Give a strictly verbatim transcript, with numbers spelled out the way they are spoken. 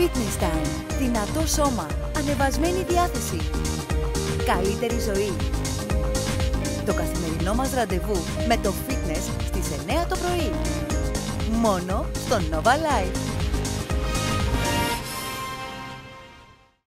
Fitness Time. Δυνατό σώμα. Ανεβασμένη διάθεση. Καλύτερη ζωή. Το καθημερινό μας ραντεβού με το fitness στις εννιά το πρωί. Μόνο στο Nova Life.